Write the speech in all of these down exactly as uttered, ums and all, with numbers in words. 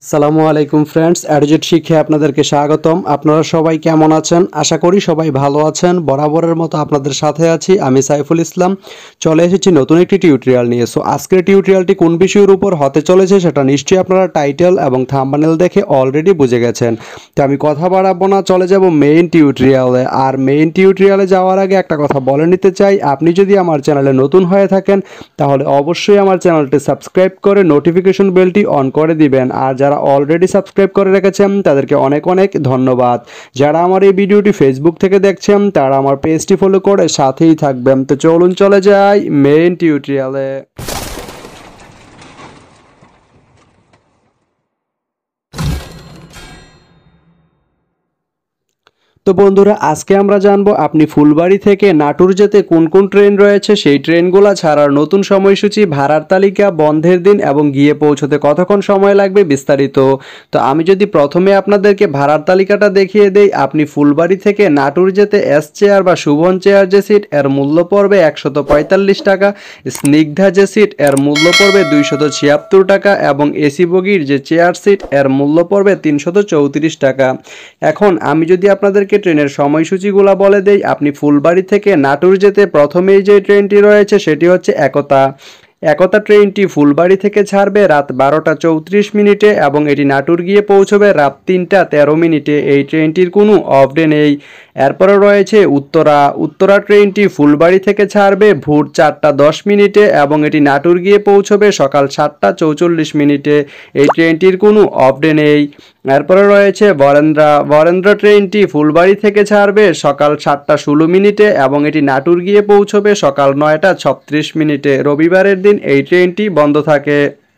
আসসালামু আলাইকুম ফ্রেন্ডস, অ্যাডজেট শিক্ষায় আপনাদেরকে স্বাগতম। আপনারা সবাই কেমন আছেন? আশা করি সবাই ভালো আছেন। বরাবরের মতো আপনাদের সাথে আছি আমি সাইফুল ইসলাম। চলে এসেছি নতুন একটি টিউটোরিয়াল নিয়ে। সো আজকের টিউটোরিয়ালটি কোন বিষয়ের উপর হতে চলেছে সেটা নিশ্চয়ই আপনারা টাইটেল এবং থাম্বনেল দেখে অলরেডি বুঝে গেছেন। তো আমি কথা বাড়াবো না, চলে যাব মেইন টিউটোরিয়ালে। আর মেইন টিউটোরিয়ালে যাওয়ার আগে একটা কথা বলে নিতে চাই, আপনি যদি আমার চ্যানেলে নতুন হয়ে থাকেন তাহলে অবশ্যই আমার চ্যানেলটি সাবস্ক্রাইব করে নোটিফিকেশন বেলটি অন করে দিবেন। আর যারা অলরেডি সাবস্ক্রাইব করে রেখেছেন তাদেরকে অনেক অনেক ধন্যবাদ। যারা আমার এই ভিডিওটি ফেসবুক থেকে দেখছেন তারা আমার পেজটি ফলো করে সাথেই থাকবেন। তো চলুন চলে যাই মেইন টিউটোরিয়ালে। তো বন্ধুরা, আজকে আমরা জানবো আপনি ফুলবাড়ি থেকে নাটোর যেতে কোন কোন ট্রেন রয়েছে, সেই ট্রেনগুলো ছাড়ার নতুন সময়সূচি, ভাড়ার তালিকা, বন্ধের দিন এবং গিয়ে পৌঁছতে কতক্ষণ সময় লাগবে বিস্তারিত। তো আমি যদি প্রথমে আপনাদেরকে ভাড়ার তালিকাটা দেখিয়ে দেই, আপনি ফুলবাড়ি থেকে নাটোর যেতে এস চেয়ার বা শুভন চেয়ার যে সিট এর মূল্য পড়বে একশত পঁয়তাল্লিশ টাকা, স্নিগ্ধা যে সিট এর মূল্য পড়বে দুইশত ছিয়াত্তর টাকা এবং এসি বগির যে চেয়ার সিট এর মূল্য পড়বে তিনশত চৌত্রিশ টাকা। এখন আমি যদি আপনাদের ট্রেনের সময়সূচিগুলো বলে দেই, আপনি ফুলবাড়ি থেকে নাটোর যেতে প্রথমেই যে ট্রেনটি রয়েছে সেটি হচ্ছে একতা। একতা ট্রেনটি ফুলবাড়ি থেকে ছাড়বে রাত বারোটা চৌত্রিশ মিনিটে এবং এটি নাটোর গিয়ে পৌঁছবে রাত তিনটা তেরো মিনিটে। এই ট্রেনটির কোনো অফ ডে নেই। এরপরে রয়েছে উত্তরা। উত্তরা ট্রেনটি ফুলবাড়ি থেকে ছাড়বে ভোর চারটা দশ মিনিটে এবং এটি নাটোর গিয়ে পৌঁছবে সকাল সাতটা চৌচল্লিশ মিনিটে। এই ট্রেনটির কোনো অফ ডে নেই। এরপরে রয়েছে বরেন্দ্রা। বরেন্দ্রা ট্রেনটি ফুলবাড়ি থেকে ছাড়বে সকাল সাতটা ষোলো মিনিটে এবং এটি নাটোর গিয়ে পৌঁছবে সকাল নয়টা ছত্রিশ মিনিটে। রবিবারের দিন এই ট্রেনটি বন্ধ থাকে।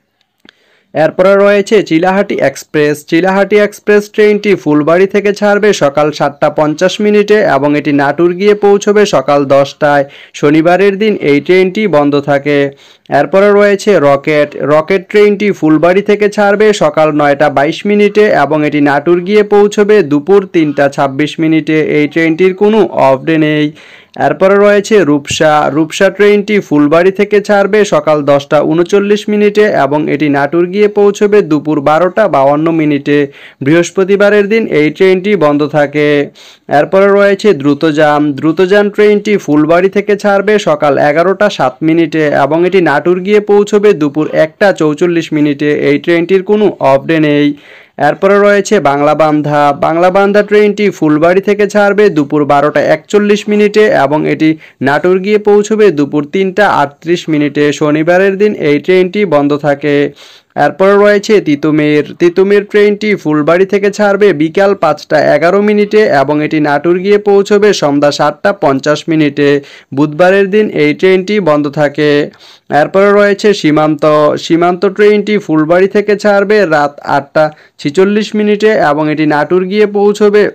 এরপরে রয়েছে চিলাহাটি এক্সপ্রেস। চিলাহাটি এক্সপ্রেস ট্রেনটি ফুলবাড়ি থেকে ছাড়বে সকাল সাতটা পঞ্চাশ মিনিটে এবং এটি নাটোর গিয়ে পৌঁছবে সকাল দশটায়। শনিবারের দিন এই ট্রেনটি বন্ধ থাকে। এরপরে রয়েছে রকেট। রকেট ট্রেনটি ফুলবাড়ি থেকে ছাড়বে সকাল নয়টা বাইশ মিনিটে এবং এটি নাটোর গিয়ে পৌঁছবে দুপুর তিনটা ছাব্বিশ মিনিটে। এই ট্রেনটির কোনো অফ ডে নেই। এরপরে রয়েছে রূপসা। রূপসা ট্রেনটি ফুলবাড়ি থেকে ছাড়বে সকাল দশটা উনচল্লিশ মিনিটে এবং এটি নাটোর গিয়ে পৌঁছবে দুপুর বারোটা বাউান্ন মিনিটে। বৃহস্পতিবারের দিন এই ট্রেনটি বন্ধ থাকে। এরপরে রয়েছে দ্রুতযান। দ্রুতযান ট্রেনটি ফুলবাড়ি থেকে ছাড়বে সকাল এগারোটা সাত মিনিটে এবং এটি নাটোর গিয়ে পৌঁছবে দুপুর একটা চৌচল্লিশ মিনিটে। এই ট্রেনটির কোনো অফ ডে নেই। এরপরে রয়েছে বাংলাবান্ধা। বাংলাবান্ধা ট্রেনটি ফুলবাড়ি থেকে ছাড়বে দুপুর বারোটা একচল্লিশ মিনিটে এবং এটি নাটোর গিয়ে পৌঁছবে দুপুর তিনটা আটত্রিশ মিনিটে। শনিবারের দিন এই ট্রেনটি বন্ধ থাকে। এরপরে রয়েছে তিতুমির। তিতুমির ট্রেনটি ফুলবাড়ি থেকে ছাড়বে বিকাল পাঁচটা এগারো মিনিটে এবং এটি নাটোর গিয়ে পৌঁছবে সন্ধ্যা সাতটা পঞ্চাশ মিনিটে। বুধবারের দিন এই ট্রেনটি বন্ধ থাকে। এরপরে রয়েছে সীমান্ত। সীমান্ত ট্রেনটি ফুলবাড়ি থেকে ছাড়বে রাত আটটা ছিচল্লিশ মিনিটে এবং এটি নাটোর গিয়ে পৌঁছবে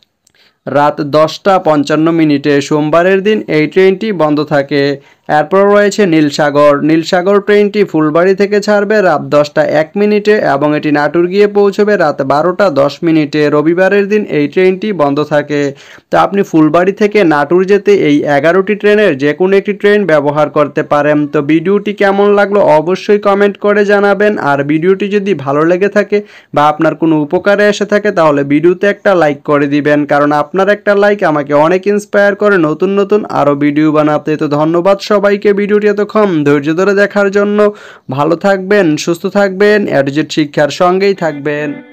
রাত দশটা পঞ্চান্ন মিনিটে। সোমবারের দিন এই ট্রেনটি বন্ধ থাকে। এরপর রয়েছে নীলসাগর। নীলসাগর ট্রেনটি ফুলবাড়ি থেকে ছাড়বে রাত দশটা এক মিনিটে এবং এটি নাটোর গিয়ে পৌঁছবে রাত বারোটা দশ মিনিটে। রবিবারের দিন এই ট্রেনটি বন্ধ থাকে। তো আপনি ফুলবাড়ি থেকে নাটোর যেতে এই এগারোটি ট্রেনের যে কোনো একটি ট্রেন ব্যবহার করতে পারেন। তো ভিডিওটি কেমন লাগলো অবশ্যই কমেন্ট করে জানাবেন। আর ভিডিওটি যদি ভালো লেগে থাকে বা আপনার কোনো উপকারে এসে থাকে তাহলে ভিডিওতে একটা লাইক করে দিবেন, কারণ আপনার একটা লাইক আমাকে অনেক ইন্সপায়ার করে নতুন নতুন আরও ভিডিও বানাতে। তো ধন্যবাদ সবাইকে ভিডিওটি এতক্ষণ ধৈর্য ধরে দেখার জন্য। ভালো থাকবেন, সুস্থ থাকবেন, অ্যাডজেট শিক্ষার সঙ্গেই থাকবেন।